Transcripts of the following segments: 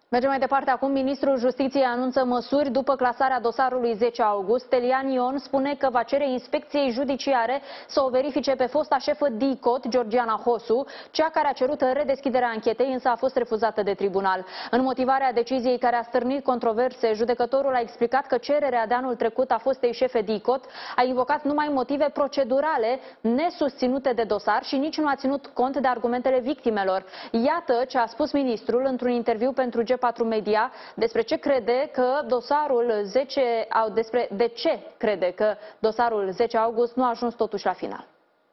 Mergem mai departe. Acum ministrul Justiției anunță măsuri după clasarea dosarului 10 august. Stelian Ion spune că va cere inspecției judiciare să o verifice pe fosta șefă DICOT, Georgiana Hosu, cea care a cerut redeschiderea anchetei, însă a fost refuzată de tribunal. În motivarea deciziei care a stârnit controverse, judecătorul a explicat că cererea de anul trecut a fostei șefe DICOT a invocat numai motive procedurale nesusținute de dosar și nici nu a ținut cont de argumentele victimelor. Iată ce a spus ministrul într-un interviu pentru G4 Media despre ce crede că dosarul 10 de ce crede că dosarul 10 august nu a ajuns totuși la final.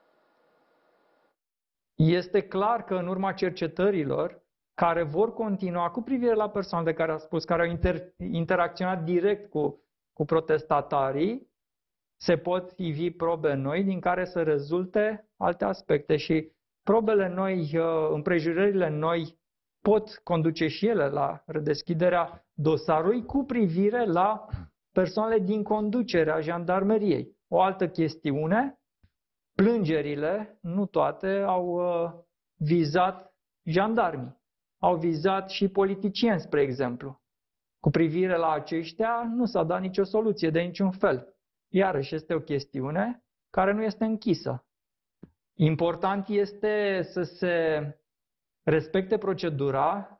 Este clar că în urma cercetărilor care vor continua cu privire la persoanele de care a spus, care au interacționat direct cu protestatarii, se pot ivi probe noi din care să rezulte alte aspecte și probele noi, împrejurările noi pot conduce și ele la redeschiderea dosarului cu privire la persoanele din conducerea jandarmeriei. O altă chestiune, plângerile, nu toate, au vizat jandarmii. Au vizat și politicieni, spre exemplu. Cu privire la aceștia nu s-a dat nicio soluție de niciun fel. Iarăși este o chestiune care nu este închisă. Important este să se respecte procedura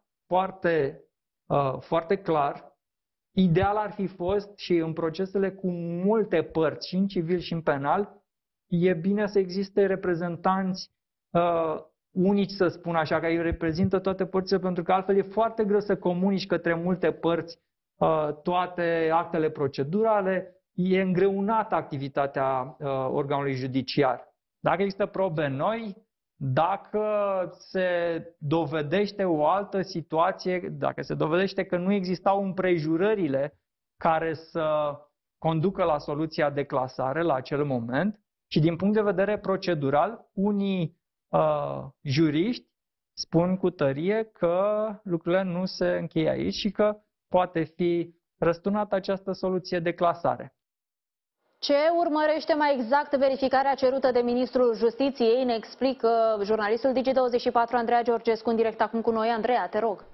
foarte clar. Ideal ar fi fost și în procesele cu multe părți, și în civil și în penal, e bine să existe reprezentanți unici, să spun așa, care îi reprezintă toate părțile, pentru că altfel e foarte greu să comunici către multe părți toate actele procedurale, e îngreunată activitatea organului judiciar. Dacă există probe noi, dacă se dovedește o altă situație, dacă se dovedește că nu existau împrejurările care să conducă la soluția de clasare la acel moment, și din punct de vedere procedural, unii juriști spun cu tărie că lucrurile nu se încheie aici și că poate fi răsturnată această soluție de clasare. Ce urmărește mai exact verificarea cerută de ministrul Justiției? Ne explică jurnalistul Digi24 Andreea Georgescu în direct acum cu noi. Andreea, te rog.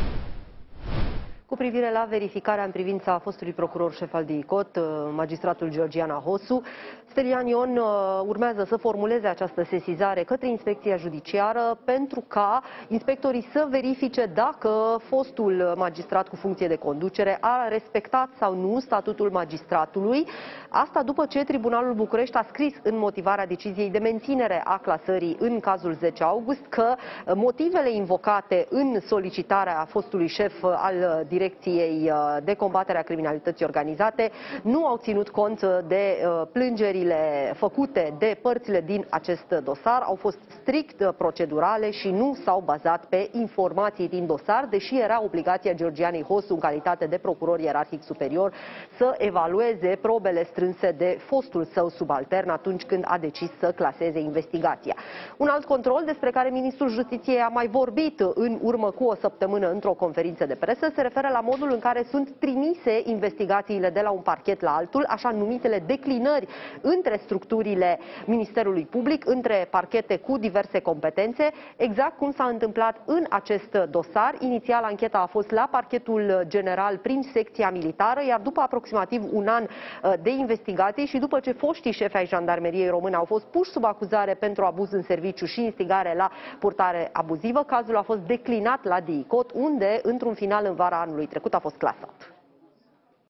Cu privire la verificarea în privința fostului procuror șef al DICOT, magistratul Georgiana Hosu, Stelian Ion urmează să formuleze această sesizare către inspecția judiciară pentru ca inspectorii să verifice dacă fostul magistrat cu funcție de conducere a respectat sau nu statutul magistratului. Asta după ce Tribunalul București a scris în motivarea deciziei de menținere a clasării în cazul 10 august că motivele invocate în solicitarea fostului șef al Direcției de Combatere a Criminalității Organizate nu au ținut cont de plângerile făcute de părțile din acest dosar, au fost strict procedurale și nu s-au bazat pe informații din dosar, deși era obligația Georgianei Hosu, în calitate de procuror ierarhic superior, să evalueze probele strânse de fostul său subaltern atunci când a decis să claseze investigația. Un alt control despre care ministrul Justiției a mai vorbit în urmă cu o săptămână într-o conferință de presă se referă la modul în care sunt trimise investigațiile de la un parchet la altul, așa numitele declinări între structurile Ministerului Public, între parchete cu diverse competențe, exact cum s-a întâmplat în acest dosar. Inițial, ancheta a fost la parchetul general prin secția militară, iar după aproximativ un an de investigații și după ce foștii șefi ai Jandarmeriei Române au fost puși sub acuzare pentru abuz în serviciu și instigare la purtare abuzivă, cazul a fost declinat la DICOT, unde, într-un final în vara anului trecut, a fost clasat.